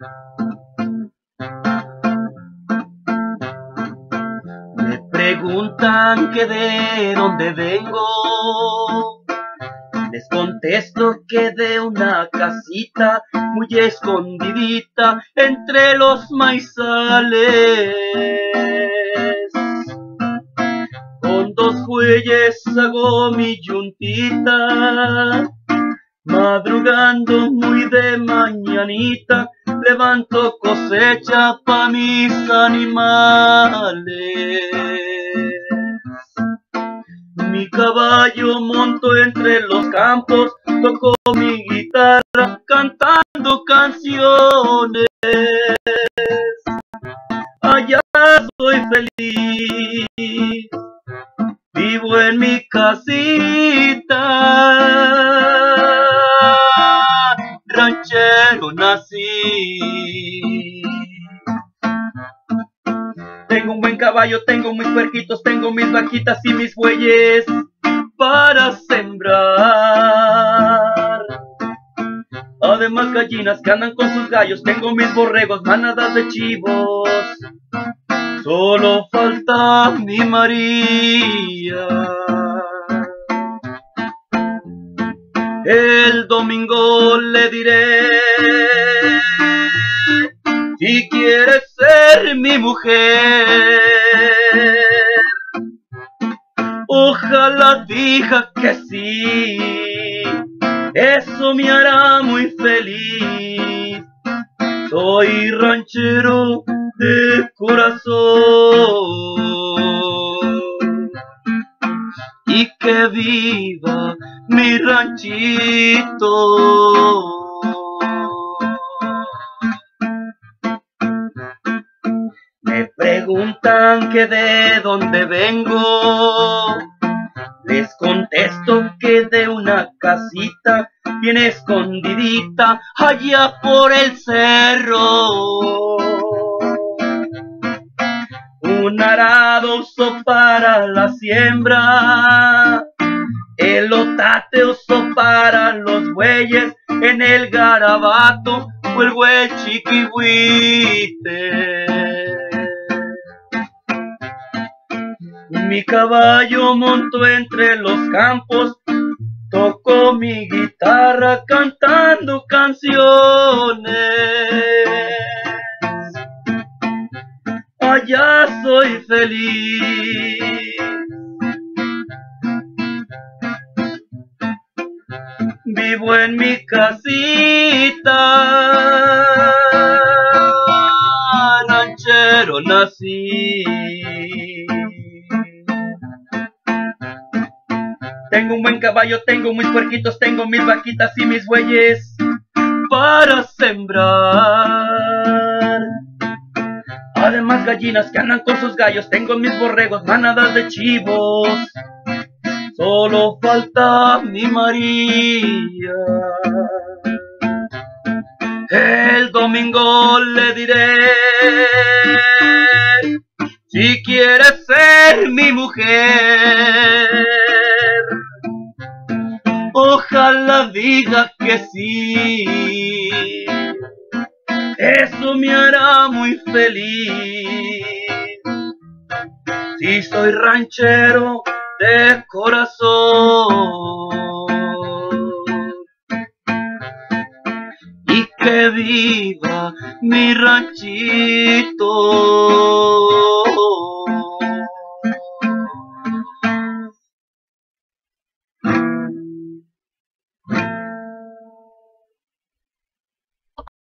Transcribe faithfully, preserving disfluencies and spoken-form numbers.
Me preguntan que de dónde vengo, les contesto que de una casita muy escondidita entre los maizales. Con dos bueyes hago mi yuntita, madrugando muy de mañanita, levanto cosecha pa' mis animales. Mi caballo monto entre los campos, toco mi guitarra cantando canciones. Allá soy feliz, vivo en mi casita, ranchero nací. Tengo un buen caballo, tengo mis puerquitos, tengo mis vaquitas y mis bueyes para sembrar. Además gallinas que andan con sus gallos, tengo mis borregos, manadas de chivos. Solo falta mi María. El domingo le diré si quieres ser mi mujer. Ojalá diga que sí, eso me hará muy feliz. Soy ranchero de corazón y que viva mi ranchito. Me preguntan que de dónde vengo, les contesto que de una casita bien escondidita allá por el cerro. Un arado uso para la siembra, el otate uso para los bueyes, en el garabato o el huechiquihuite. Mi caballo monto entre los campos, toco mi guitarra cantando canciones. Allá soy feliz, vivo en mi casita, ranchero nací. Tengo un buen caballo, tengo mis puerquitos, tengo mis vaquitas y mis bueyes para sembrar. Además gallinas que andan con sus gallos, tengo mis borregos, manadas de chivos. Solo falta mi María. El domingo le diré si quieres ser mi mujer. Ojalá diga que sí, eso me hará muy feliz. Si soy ranchero de corazón y que viva mi ranchito.